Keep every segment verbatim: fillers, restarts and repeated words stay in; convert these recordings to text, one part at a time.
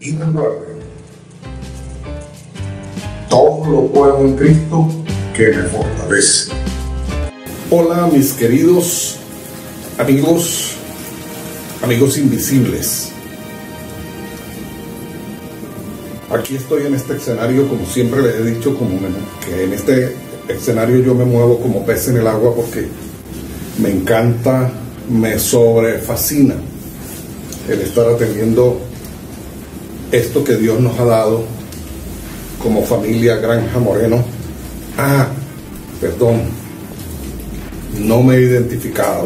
y recuerden, todo lo puedo en Cristo que me fortalece. Hola mis queridos amigos, amigos invisibles. Aquí estoy en este escenario, como siempre les he dicho, como me, que en este escenario yo me muevo como pez en el agua porque me encanta, me sobrefascina el estar atendiendo esto que Dios nos ha dado como familia Granja Moreno. Ah, perdón, no me he identificado.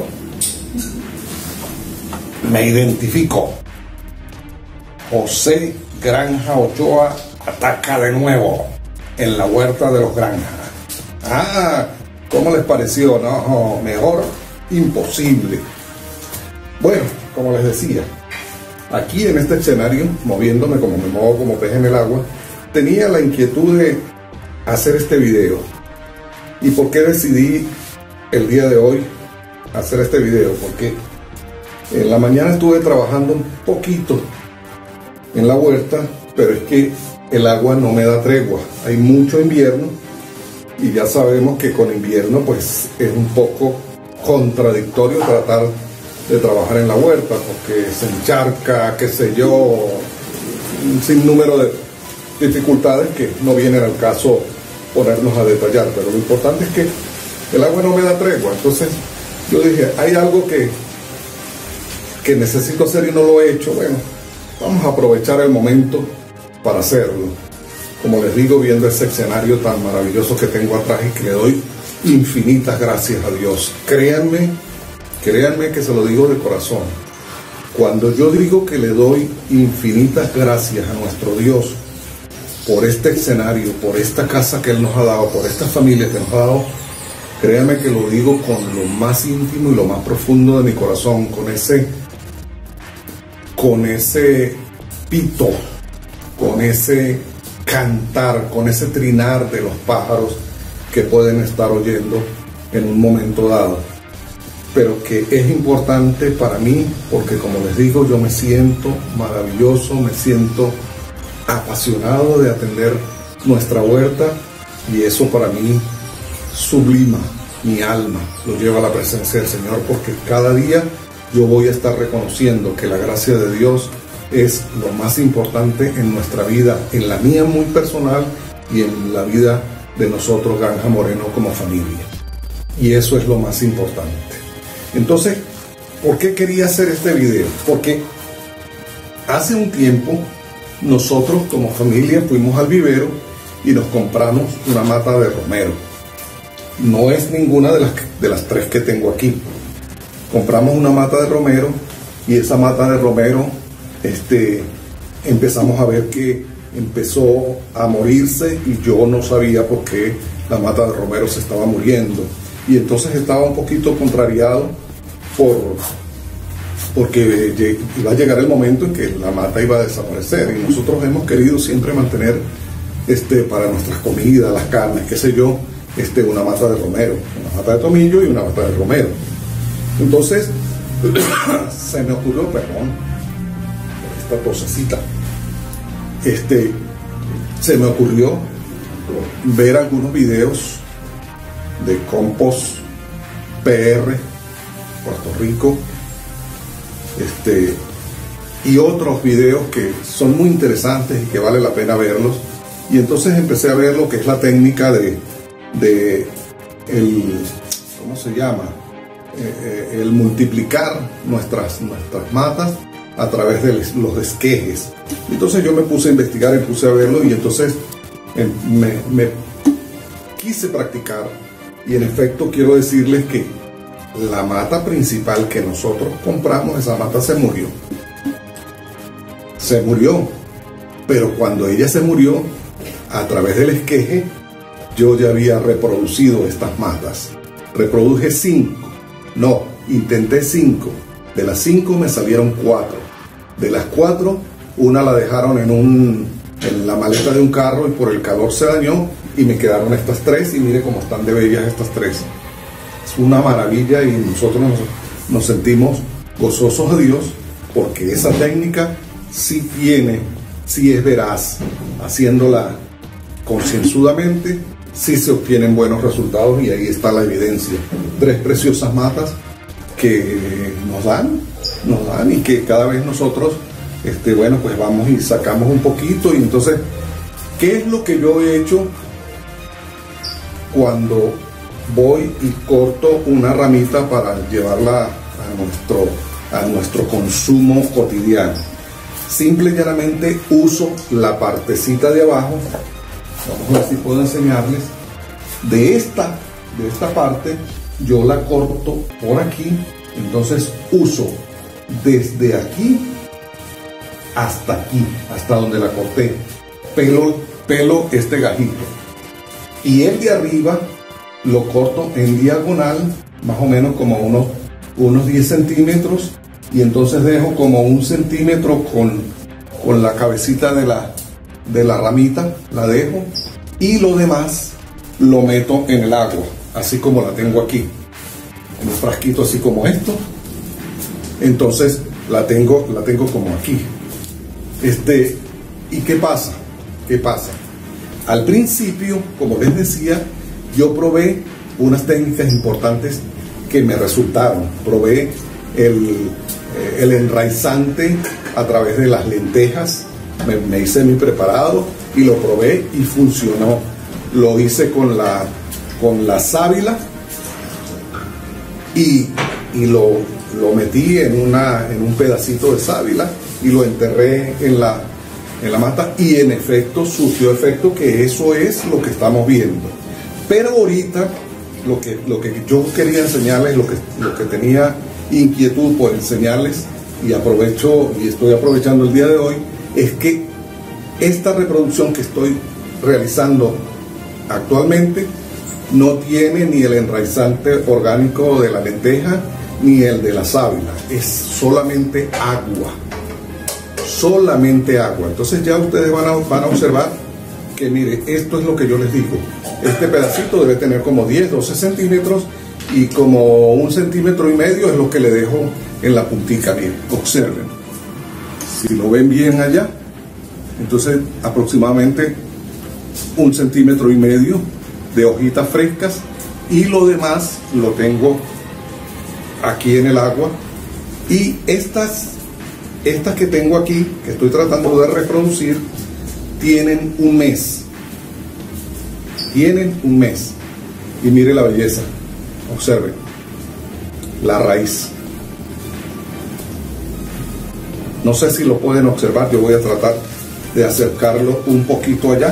Me identifico. José Granja Ochoa ataca de nuevo en la huerta de los Granja. Ah, ¿cómo les pareció? No, mejor imposible. Bueno, como les decía, aquí en este escenario, moviéndome como me muevo como pez en el agua, tenía la inquietud de hacer este video. ¿Y por qué decidí el día de hoy hacer este video? Porque en la mañana estuve trabajando un poquito en la huerta, pero es que el agua no me da tregua. Hay mucho invierno y ya sabemos que con invierno pues es un poco contradictorio tratar de trabajar en la huerta porque se encharca, qué sé yo, un sinnúmero de dificultades que no vienen al caso ponernos a detallar, pero lo importante es que el agua no me da tregua. Entonces yo dije, hay algo que que necesito hacer y no lo he hecho. Bueno, vamos a aprovechar el momento para hacerlo. Como les digo, viendo ese escenario tan maravilloso que tengo atrás y que le doy infinitas gracias a Dios. Créanme, créanme que se lo digo de corazón. Cuando yo digo que le doy infinitas gracias a nuestro Dios por este escenario, por esta casa que Él nos ha dado, por esta familia que nos ha dado, créanme que lo digo con lo más íntimo y lo más profundo de mi corazón, con ese, con ese pito, con ese cantar, con ese trinar de los pájaros que pueden estar oyendo en un momento dado. Pero que es importante para mí porque, como les digo, yo me siento maravilloso, me siento apasionado de atender nuestra huerta y eso para mí sublima mi alma, lo lleva a la presencia del Señor, porque cada día yo voy a estar reconociendo que la gracia de Dios es lo más importante en nuestra vida, en la mía muy personal y en la vida de nosotros Granja Moreno como familia, y eso es lo más importante. Entonces, ¿por qué quería hacer este video? Porque hace un tiempo nosotros como familia fuimos al vivero y nos compramos una mata de romero. No es ninguna de las, de las tres que tengo aquí. Compramos una mata de romero y esa mata de romero este, empezamos a ver que empezó a morirse y yo no sabía por qué la mata de romero se estaba muriendo. Y entonces estaba un poquito contrariado por, porque iba a llegar el momento en que la mata iba a desaparecer y nosotros hemos querido siempre mantener este, para nuestras comidas, las carnes, qué sé yo, este, una mata de romero, una mata de tomillo y una mata de romero. Entonces se me ocurrió, perdón, esta tosecita, este, se me ocurrió ver algunos videos de Compost P R Puerto Rico, este, y otros videos que son muy interesantes y que vale la pena verlos. Y entonces empecé a ver lo que es la técnica de, de el, ¿cómo se llama? Eh, el multiplicar nuestras, nuestras matas a través de los esquejes. Entonces yo me puse a investigar y puse a verlo y entonces eh, me, me quise practicar y en efecto quiero decirles que la mata principal que nosotros compramos, esa mata se murió. Se murió, pero cuando ella se murió, a través del esqueje, yo ya había reproducido estas matas. Reproduje cinco. No, intenté cinco. De las cinco me salieron cuatro. De las cuatro, una la dejaron en, un, en la maleta de un carro y por el calor se dañó y me quedaron estas tres y mire cómo están de bellas estas tres. Es una maravilla y nosotros nos, nos sentimos gozosos a Dios porque esa técnica sí tiene si es veraz, haciéndola concienzudamente, sí se obtienen buenos resultados y ahí está la evidencia. Tres preciosas matas que nos dan, nos dan y que cada vez nosotros, este, bueno, pues vamos y sacamos un poquito. Y entonces, ¿qué es lo que yo he hecho cuando voy y corto una ramita para llevarla a nuestro, a nuestro consumo cotidiano? Simple y llanamente uso la partecita de abajo. Vamos a ver si puedo enseñarles. De esta, de esta parte, yo la corto por aquí. Entonces uso desde aquí hasta aquí, hasta donde la corté. Pelo, pelo este gajito. Y el de arriba lo corto en diagonal, más o menos como unos, unos diez centímetros. Y entonces dejo como un centímetro con, con la cabecita de la, de la ramita, la dejo. Y lo demás lo meto en el agua, así como la tengo aquí, en un frasquito así como esto. Entonces la tengo, la tengo como aquí. Este, ¿y qué pasa? ¿Qué pasa? Al principio, como les decía, yo probé unas técnicas importantes que me resultaron. Probé el, el enraizante a través de las lentejas. Me, me hice mi preparado y lo probé y funcionó. Lo hice con la, con la sábila y, y lo, lo metí en, una, en un pedacito de sábila y lo enterré en la, en la mata y en efecto surgió efecto, que eso es lo que estamos viendo. Pero ahorita lo que, lo que yo quería enseñarles, lo que, lo que tenía inquietud por enseñarles, y aprovecho y estoy aprovechando el día de hoy, es que esta reproducción que estoy realizando actualmente no tiene ni el enraizante orgánico de la lenteja ni el de la sábila, es solamente agua, solamente agua. Entonces ya ustedes van a, van a observar que, mire, esto es lo que yo les digo. Este pedacito debe tener como diez, doce centímetros y como un centímetro y medio es lo que le dejo en la puntica. Miren, observen, si lo ven bien allá, entonces aproximadamente un centímetro y medio de hojitas frescas, y lo demás lo tengo aquí en el agua. Y estas, estas que tengo aquí, que estoy tratando de reproducir, tienen un mes. Tienen un mes. Y mire la belleza. Observen la raíz. No sé si lo pueden observar. Yo voy a tratar de acercarlo un poquito allá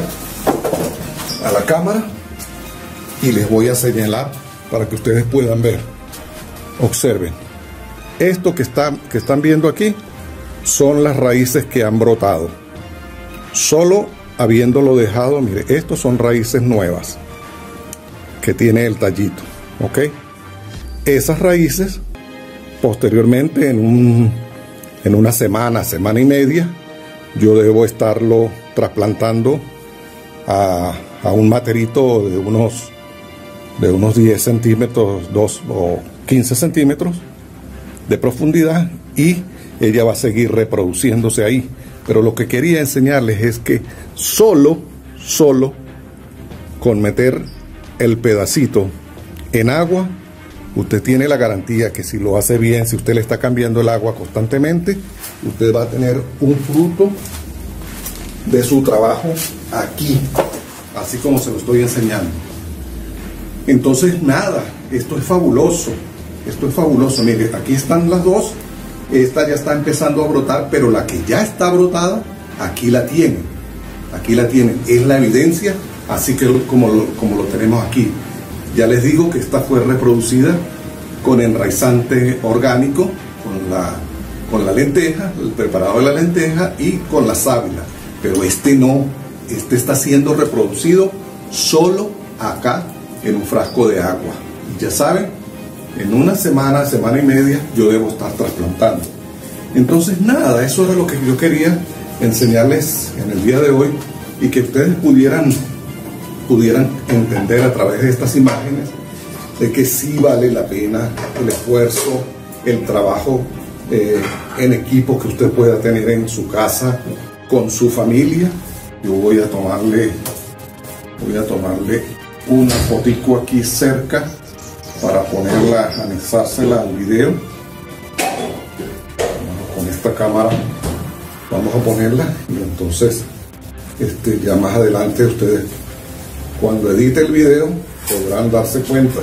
a la cámara y les voy a señalar para que ustedes puedan ver. Observen. Esto que están, que están viendo aquí son las raíces que han brotado. Solo habiéndolo dejado, mire, estos son raíces nuevas que tiene el tallito, ¿ok? Esas raíces, posteriormente, en, un, en una semana, semana y media, yo debo estarlo trasplantando a, a un materito de unos, de unos diez centímetros, dos o quince centímetros de profundidad, y ella va a seguir reproduciéndose ahí. Pero lo que quería enseñarles es que solo, solo con meter el pedacito en agua, usted tiene la garantía que si lo hace bien, si usted le está cambiando el agua constantemente, usted va a tener un fruto de su trabajo aquí, así como se lo estoy enseñando. Entonces, nada, esto es fabuloso, esto es fabuloso. Mire, aquí están las dos. Esta ya está empezando a brotar, pero la que ya está brotada, aquí la tienen. Aquí la tienen. Es la evidencia, así que como lo, como lo tenemos aquí. Ya les digo que esta fue reproducida con enraizante orgánico, con la, con la lenteja, el preparado de la lenteja y con la sábila. Pero este no, este está siendo reproducido solo acá en un frasco de agua. Y ya saben, en una semana, semana y media, yo debo estar trasplantando. Entonces, nada, eso era lo que yo quería enseñarles en el día de hoy, y que ustedes pudieran, pudieran entender a través de estas imágenes de que sí vale la pena el esfuerzo, el trabajo eh, en equipo que usted pueda tener en su casa, con su familia. Yo voy a tomarle, voy a tomarle una fotico aquí cerca para ponerla, anexársela al video. Con esta cámara vamos a ponerla y entonces este, ya más adelante ustedes cuando edite el video podrán darse cuenta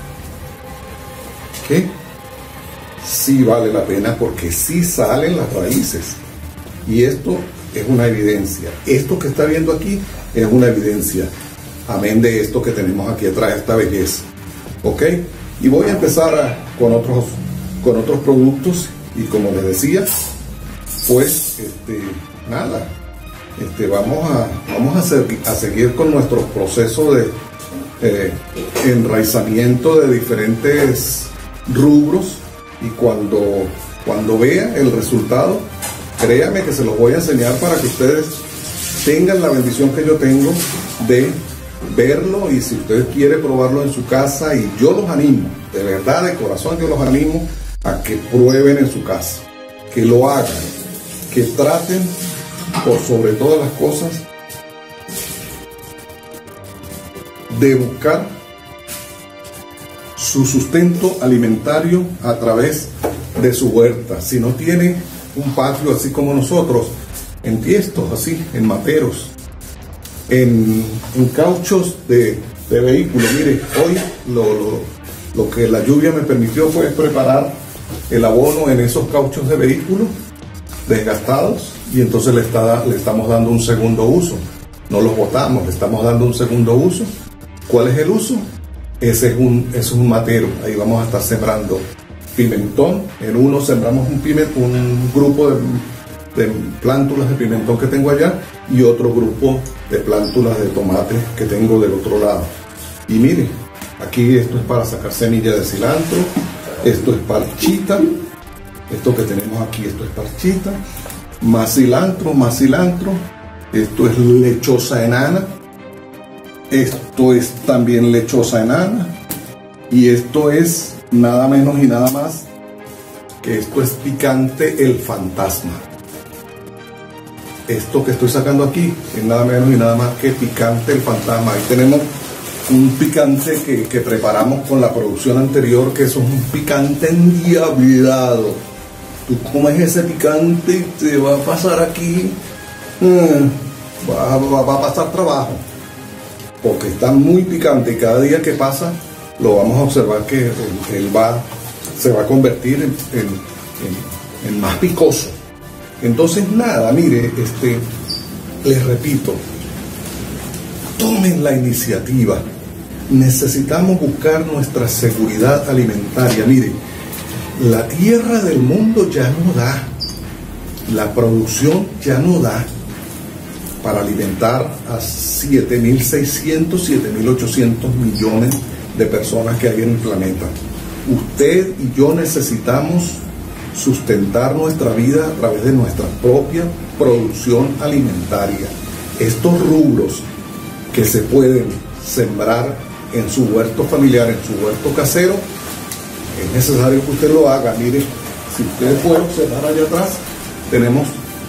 que sí vale la pena, porque sí salen las raíces. Y esto es una evidencia. Esto que está viendo aquí es una evidencia. Amén de esto que tenemos aquí atrás, esta belleza. ¿Ok? Y voy a empezar a, con, otros, con otros productos. Y como les decía, pues, este, nada. Este, vamos a, vamos a, ser, a seguir con nuestro proceso de eh, enraizamiento de diferentes rubros. Y cuando, cuando vea el resultado, créame que se los voy a enseñar para que ustedes tengan la bendición que yo tengo de verlo. Y si usted quiere probarlo en su casa, y yo los animo, de verdad, de corazón, yo los animo a que prueben en su casa, que lo hagan, que traten por sobre todas las cosas de buscar su sustento alimentario a través de su huerta. Si no tiene un patio así como nosotros, en tiestos así, en materos, en, en cauchos de, de vehículos. Mire, hoy lo, lo, lo que la lluvia me permitió fue preparar el abono en esos cauchos de vehículos desgastados, y entonces le, está, le estamos dando un segundo uso. No los botamos, le estamos dando un segundo uso. ¿Cuál es el uso? Ese es un, es un matero. Ahí vamos a estar sembrando pimentón. En uno sembramos un, piment, un grupo de, de plántulas de pimentón que tengo allá, y otro grupo de plántulas de tomate que tengo del otro lado. Y mire, aquí esto es para sacar semilla de cilantro, esto es parchita, esto que tenemos aquí, esto es parchita, más cilantro, más cilantro, esto es lechosa enana, esto es también lechosa enana, y esto es nada menos y nada más que esto es picante el fantasma. Esto que estoy sacando aquí es nada menos y nada más que picante el fantasma. Ahí tenemos un picante que, que preparamos con la producción anterior, que es un picante endiablado. Tú comes ese picante y te va a pasar aquí, hmm, va, va, va a pasar trabajo, porque está muy picante, y cada día que pasa lo vamos a observar que él, él va, se va a convertir en, en, en, en más picoso. Entonces nada, mire, este, les repito, tomen la iniciativa. Necesitamos buscar nuestra seguridad alimentaria. Mire, la tierra del mundo ya no da, la producción ya no da para alimentar a siete mil seiscientos, siete mil ochocientos millones de personas que hay en el planeta. Usted y yo necesitamos sustentar nuestra vida a través de nuestra propia producción alimentaria. Estos rubros que se pueden sembrar en su huerto familiar, en su huerto casero, es necesario que usted lo haga. Mire, si ustedes pueden observar allá atrás, tenemos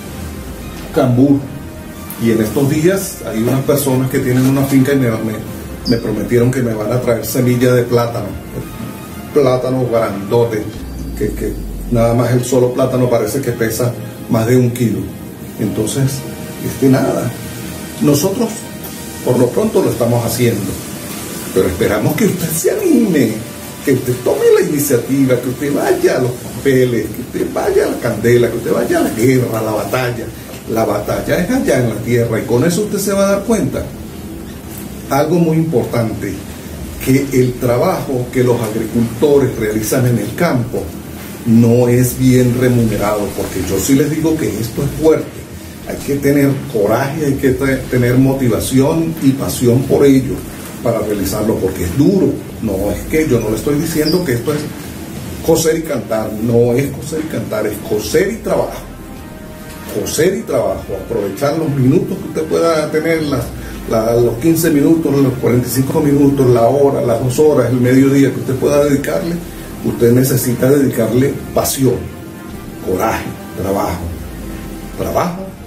cambur. Y en estos días hay unas personas que tienen una finca y me, me, me prometieron que me van a traer semilla de plátano. Plátano grandote, que, que nada más el solo plátano parece que pesa más de un kilo. Entonces, este nada. Nosotros, por lo pronto, lo estamos haciendo. Pero esperamos que usted se anime, que usted tome la iniciativa, que usted vaya a los papeles, que usted vaya a la candela, que usted vaya a la guerra, a la batalla. La batalla es allá en la tierra, y con eso usted se va a dar cuenta. Algo muy importante, que el trabajo que los agricultores realizan en el campo no es bien remunerado, porque yo sí les digo que esto es fuerte. Hay que tener coraje, hay que tener motivación y pasión por ello para realizarlo, porque es duro. No es que yo no le estoy diciendo que esto es coser y cantar, no es coser y cantar, es coser y trabajo. Coser y trabajo, aprovechar los minutos que usted pueda tener, las, la, los quince minutos, los cuarenta y cinco minutos, la hora, las dos horas, el mediodía que usted pueda dedicarle. Usted necesita dedicarle pasión, coraje, trabajo, trabajo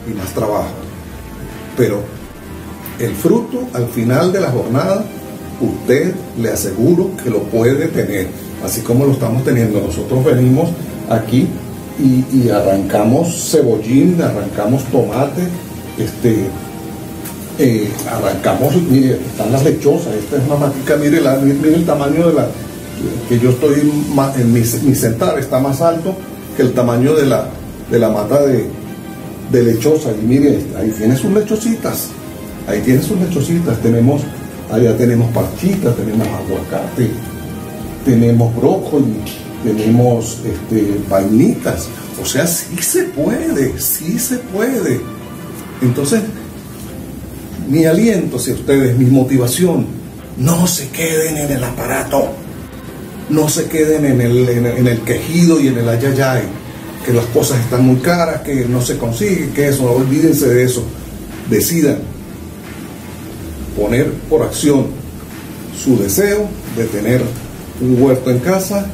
y más trabajo. Pero el fruto al final de la jornada, usted le aseguro que lo puede tener, así como lo estamos teniendo. Nosotros venimos aquí y, y arrancamos cebollín, arrancamos tomate, este, eh, arrancamos, mire, están las lechosas, esta es una matica, mire, la, mire el tamaño de la, que yo estoy, en mi, mi sentar está más alto que el tamaño de la, de la mata de, de lechosa, y mire, ahí tiene sus lechositas, ahí tiene sus lechositas, tenemos, allá tenemos parchitas, tenemos aguacate, tenemos brócoli, tenemos este, vainitas, o sea, sí se puede, sí se puede. Entonces, mi aliento hacia ustedes, mi motivación, no se queden en el aparato, no se queden en el, en el, en el quejido y en el ayayay, que las cosas están muy caras, que no se consigue, que eso, olvídense de eso. Decidan poner por acción su deseo de tener un huerto en casa,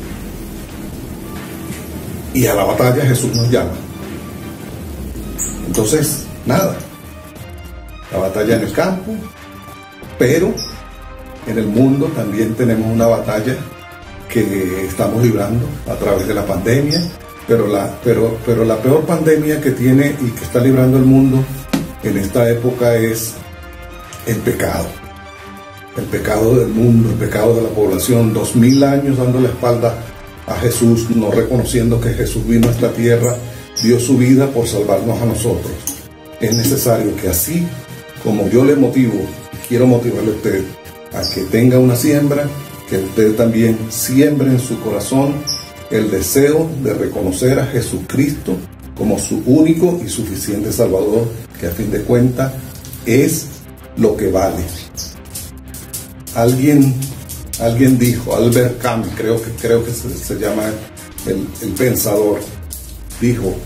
y a la batalla Jesús nos llama. Entonces, nada, la batalla en el campo, pero en el mundo también tenemos una batalla que estamos librando a través de la pandemia, pero la, pero, pero la peor pandemia que tiene y que está librando el mundo en esta época es el pecado. El pecado del mundo, el pecado de la población, dos mil años dando la espalda a Jesús, no reconociendo que Jesús vino a esta tierra, dio su vida por salvarnos a nosotros. Es necesario que así como yo le motivo, y quiero motivarle a usted a que tenga una siembra, que usted también siembre en su corazón el deseo de reconocer a Jesucristo como su único y suficiente Salvador, que a fin de cuentas es lo que vale. Alguien, alguien dijo, Albert Camus, creo que, creo que se, se llama el, el pensador, dijo: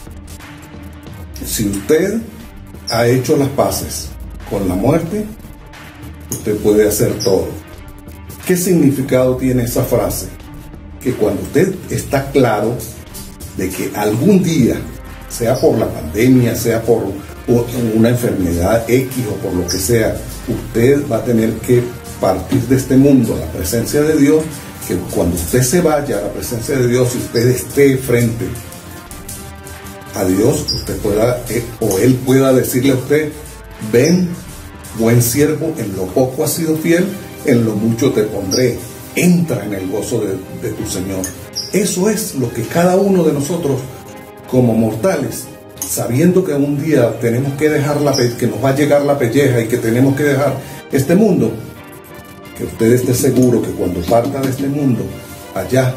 si usted ha hecho las paces con la muerte, usted puede hacer todo. ¿Qué significado tiene esa frase? Que cuando usted está claro de que algún día, sea por la pandemia, sea por una enfermedad X o por lo que sea, usted va a tener que partir de este mundo a la presencia de Dios, que cuando usted se vaya a la presencia de Dios y usted esté frente a Dios, usted pueda, eh, o Él pueda decirle a usted: ven, buen siervo, en lo poco has sido fiel, en lo mucho te pondré, entra en el gozo de, de tu Señor. Eso es lo que cada uno de nosotros, como mortales, sabiendo que un día tenemos que dejar la que nos va a llegar la pelleja y que tenemos que dejar este mundo, que usted esté seguro que cuando parta de este mundo, allá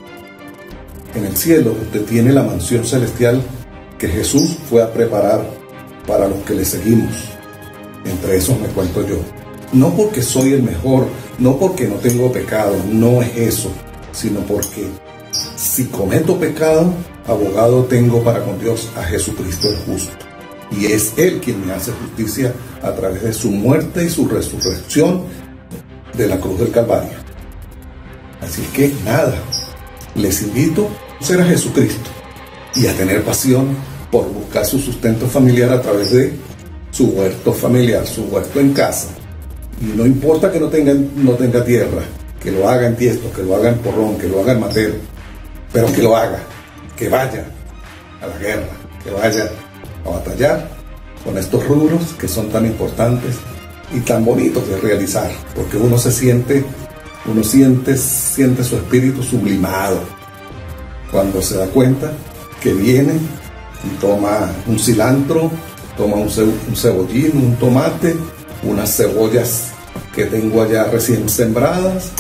en el cielo, usted tiene la mansión celestial que Jesús fue a preparar para los que le seguimos. Entre esos me cuento yo. No porque soy el mejor, no porque no tengo pecado, no es eso, sino porque si cometo pecado, abogado tengo para con Dios a Jesucristo el justo. Y es Él quien me hace justicia a través de su muerte y su resurrección de la cruz del Calvario. Así que nada, les invito a ser a Jesucristo y a tener pasión por buscar su sustento familiar a través de su huerto familiar, su huerto en casa. Y no importa que no tenga, no tenga tierra, que lo haga en tiesto, que lo haga en porrón, que lo haga en matero, pero que lo haga, que vaya a la guerra, que vaya a batallar con estos rubros que son tan importantes y tan bonitos de realizar, porque uno se siente, uno siente, siente su espíritu sublimado cuando se da cuenta que viene y toma un cilantro, toma un, ce un cebollín, un tomate, unas cebollas que tengo allá recién sembradas,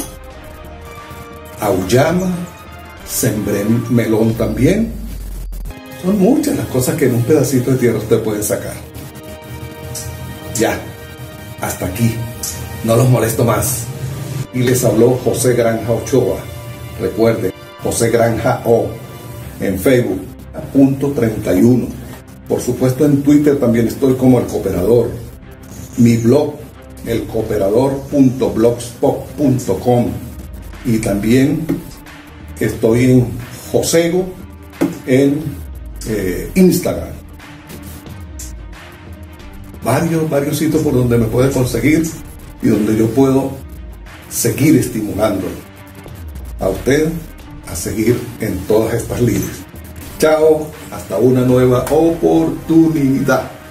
auyama, sembré melón también. Son muchas las cosas que en un pedacito de tierra usted puede sacar. Ya, hasta aquí, no los molesto más. Y les habló José Granja Ochoa. Recuerde, José Granja O, en Facebook, a punto treinta y uno. Por supuesto, en Twitter también estoy como El Cooperador. Mi blog, el cooperador punto blogspot punto com. Y también estoy en Josego en eh, Instagram. varios, varios sitios por donde me puede conseguir y donde yo puedo seguir estimulando a usted a seguir en todas estas líneas. Chao, hasta una nueva oportunidad.